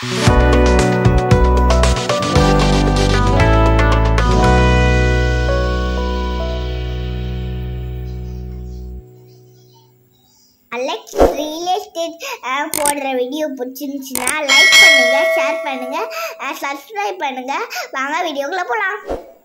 Alex real estate போடுற video பிடிச்சிருந்துச்சுன்னா like பண்ணுங்க, ஷேர் பண்ணுங்க, சப்ஸ்கிரைப் பண்ணுங்க. வாங்க வீடியோக்குள்ள போகலாம்.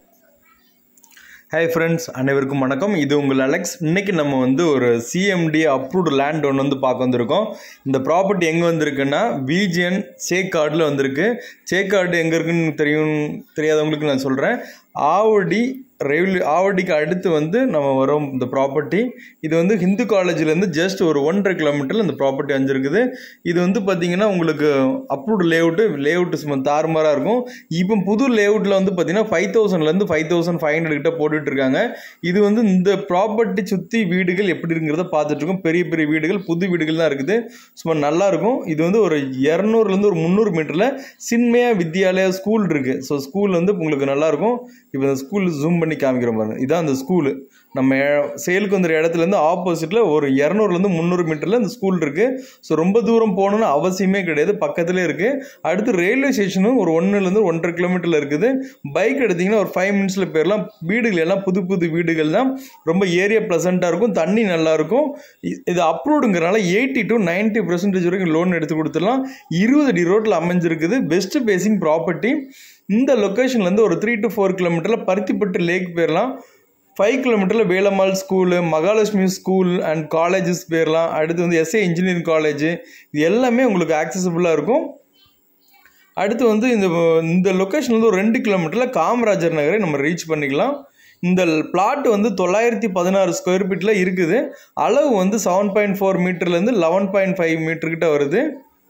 ஹாய் ஃப்ரெண்ட்ஸ், அனைவருக்கும் வணக்கம். இது உங்கள் அலெக்ஸ். இன்றைக்கி நம்ம ஒரு சிஎம்டி அப்ரூவ்டு லேண்ட் ஒன்று பார்க்க வந்திருக்கோம். இந்த ப்ராப்பர்ட்டி எங்கே வந்திருக்குன்னா விஜிஎன் சேக்காடில் வந்திருக்கு. சேக்காடு எங்கே இருக்குன்னு தெரியாதவங்களுக்கு நான் சொல்கிறேன். ஆவடிக்கு அடுத்து நம்ம வரோம் இந்த ப்ராப்பர்ட்டி. இது ஹிந்து காலேஜ்லேருந்து ஜஸ்ட் ஒரு 1.5 கிலோமீட்டரில் இந்த ப்ராப்பர்ட்டி அமைஞ்சிருக்குது. இது பார்த்திங்கன்னா உங்களுக்கு அப்ரூவ்டு லேஅவுட்டு சும்மா தாறுமாறாக இருக்கும். இப்போ புது லேஅவுட்டில் பார்த்திங்கன்னா 5000லேருந்து 5500 கிட்ட போட்டுட்ருக்காங்க. இது இந்த ப்ராப்பர்ட்டி சுற்றி வீடுகள் எப்படி இருக்குங்கிறத பார்த்துட்ருக்கோம். பெரிய பெரிய வீடுகள், புது வீடுகள் தான் இருக்குது. சும்மா நல்லாயிருக்கும். இது ஒரு 200லேருந்து ஒரு 300 மீட்டரில் சின்மயா வித்யாலயா ஸ்கூல் இருக்குது. ஸோ ஸ்கூல் உங்களுக்கு நல்லாயிருக்கும். இப்போ இந்த ஸ்கூல் ஜூம் பண்ணி காமிக்கிற பாருங்க. இதான் அந்த ஸ்கூலு. நம்ம சேலுக்கு வந்துற இடத்துலேருந்து ஆப்போசிட்டில் ஒரு 200லேருந்து 300 மீட்டரில் இந்த ஸ்கூல் இருக்குது. ஸோ ரொம்ப தூரம் போகணுன்னு அவசியமே கிடையாது, பக்கத்துலேயே இருக்குது. அடுத்து ரயில்வே ஸ்டேஷனும் ஒரு 1லேருந்து 1.5 கிலோமீட்டரில் இருக்குது. பைக் எடுத்திங்கன்னா ஒரு 5 மினிட்ஸில் போயிடலாம். வீடுகள் எல்லாம் புது புது வீடுகள் தான். ரொம்ப ஏரியா ப்ளசண்ட்டாக இருக்கும், தண்ணி நல்லாயிருக்கும். இது அப்ரூவ்டுங்கிறனால 80 to 90% வரைக்கும் லோன் எடுத்து கொடுத்துடலாம். 20 அடி ரோட்டில் அமைஞ்சிருக்குது. Best facing property. இந்த லொக்கேஷன்லேருந்து ஒரு 3 to 4 கிலோமீட்டரில் பருத்திப்பட்டு லேக் போயிடலாம். 5 கிலோமீட்டரில் Velammal school, Mahalakshmi school and colleges போயிடலாம். அடுத்து எஸ்ஏ இன்ஜினியரிங் காலேஜ், இது எல்லாமே உங்களுக்கு ஆக்சசபிளாக இருக்கும். அடுத்து இந்த லொக்கேஷன்லேருந்து ஒரு 2 கிலோமீட்டரில் காமராஜர் நகரை நம்ம ரீச் பண்ணிக்கலாம். இந்த பிளாட் 916 ஸ்கொயர் ஃபீட்டில் இருக்குது. அளவு 7.4 மீட்டர்லேருந்து 11.5 மீட்டர்கிட்ட வருது.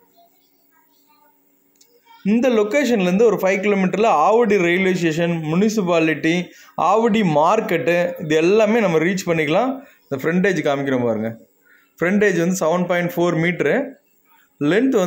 இந்த லொக்கேஷன்லேருந்து ஒரு 5 கிலோமீட்டரில் Avadi railway station, municipality, Avadi market, இது எல்லாமே நம்ம ரீச் பண்ணிக்கலாம். இந்த ஃப்ரண்டேஜ் காமிக்கிறோம் பாருங்கள். Frontage 7.4 metre, length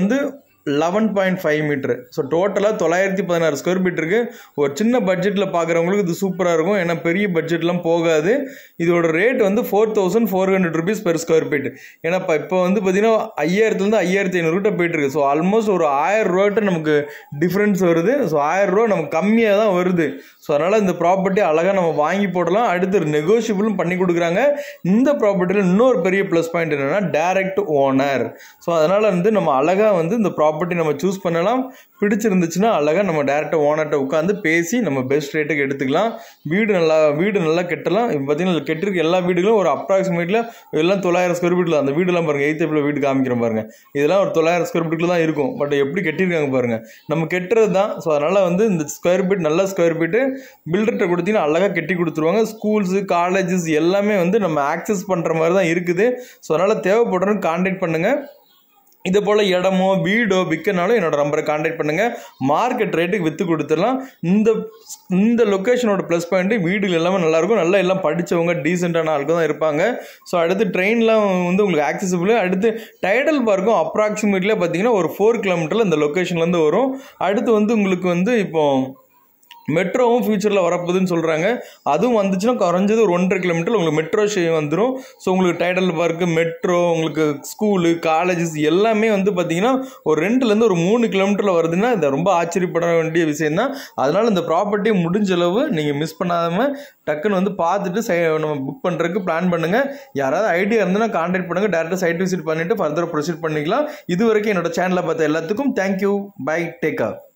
11.5 metre. So டோட்டலாக 916 ஸ்கொயர் ஃபீட் இருக்குது. ஒரு சின்ன பட்ஜெட்டில் பார்க்குறவங்களுக்கு இது சூப்பராக இருக்கும். ஏன்னா பெரிய பட்ஜெட்லாம் போகாது. இதோட rate 4400 rupees per square feet. ஏன்னா இப்போ பார்த்தீங்கன்னா 5000லேருந்து 5500 கிட்ட போயிட்டுருக்கு. ஸோ ஆல்மோஸ்ட் ஒரு 1000 ரூபாய்ட்டு நமக்கு டிஃப்ரென்ஸ் வருது. ஸோ 1000 ரூபா நமக்கு கம்மியாக தான் வருது. ஸோ அதனால் இந்த ப்ராப்பர்ட்டி அழகாக நம்ம வாங்கி போடலாம். அடுத்து நெகோஷியபிளும் பண்ணி கொடுக்குறாங்க. இந்த ப்ராப்பர்ட்டியில் இன்னொரு பெரிய ப்ளஸ் பாயிண்ட் என்னென்னா டைரக்ட் ஓனர். ஸோ அதனால் நம்ம அழகாக இந்த ப்ராப்பர்ட்டி நம்ம சூஸ் பண்ணலாம். பிடிச்சிருந்துச்சுன்னா அழகாக நம்ம டேரெக்டாக ஓனர்கிட்ட உட்காந்து பேசி நம்ம பெஸ்ட் ரேட்டுக்கு எடுத்துக்கலாம். வீடு நல்லா கட்டலாம். இப்போ பார்த்தீங்கன்னா கெட்டிருக்க எல்லா வீடுகளும் ஒரு அப்ராக்சிமேட்டில் எல்லாம் 900 ஸ்கொயர் ஃபீட்டில். அந்த வீடுலாம் பாருங்கள், 8th வீடு காமிக்கிறோம் பாருங்கள். இதெல்லாம் ஒரு 900 ஸ்கொயர் ஃபீட்டில் தான் இருக்கும். பட் எப்படி கட்டியிருக்காங்க பாருங்கள், நம்ம கெட்டுறது தான். ஸோ அதனால் இந்த ஸ்கொயர் ஃபீட் நல்ல ஸ்கொயர் ஃபீட்டு பில்டர்கிட்ட கொடுத்தீங்கன்னா அழகாக கட்டி கொடுத்துருவாங்க. ஸ்கூல்ஸு, காலேஜஸ் எல்லாமே நம்ம ஆக்சஸ் பண்ணுற மாதிரி தான் இருக்குது. ஸோ அதனால் தேவைப்படுறவங்க கான்டாக்ட் பண்ணுங்கள். இதே போல் இடமோ வீடோ விற்கனாலும் என்னோட நம்பரை கான்டாக்ட் பண்ணுங்கள். மார்க்கெட் ரேட்டுக்கு விற்று கொடுத்துடலாம். இந்த லொக்கேஷனோட ப்ளஸ் பாயிண்ட்டு வீடுகள் எல்லாமே நல்லாயிருக்கும். நல்லா எல்லாம் படித்தவங்க, டீசெண்டான ஆளுக்கு தான் இருப்பாங்க. ஸோ அடுத்து ட்ரெயின்லாம் உங்களுக்கு ஆக்சசிபிள். அடுத்து டைடல் பார்க்கும் அப்ராக்சிமேட்லியாக பார்த்தீங்கன்னா ஒரு 4 கிலோமீட்டரில் இந்த லொக்கேஷன்லேருந்து வரும். அடுத்து உங்களுக்கு இப்போ மெட்ரோவும் ஃபியூச்சரில் வரப்போகுதுன்னு சொல்கிறாங்க. அதுவும் வந்துச்சுன்னா குறைஞ்சது ஒரு 1.5 கிலோமீட்டர் உங்களுக்கு மெட்ரோ வந்துடும். ஸோ உங்களுக்கு டைடல் பார்க்கு, மெட்ரோ, உங்களுக்கு ஸ்கூலு, காலேஜஸ் எல்லாமே பார்த்தீங்கன்னா ஒரு 2லேருந்து ஒரு 3 கிலோமீட்டரில் வருதுன்னா இது ரொம்ப ஆச்சரியப்பட வேண்டிய விஷயம் தான். அதனால் இந்த ப்ராப்பர்ட்டி முடிஞ்ச அளவு நீங்கள் மிஸ் பண்ணாமல் டக்குன்னு பார்த்துட்டு நம்ம புக் பண்ணுறதுக்கு பிளான் பண்ணுங்கள். யாராவது ஐடியா இருந்ததுன்னா கான்டாக்ட் பண்ணுங்கள். டேரெக்டாக சைட் விசிட் பண்ணிவிட்டு ஃபர்தர் ப்ரொசீட் பண்ணிக்கலாம். இது வரைக்கும் என்னோட சேனலை பார்த்த எல்லாத்துக்கும் தேங்க்யூ. By, take care.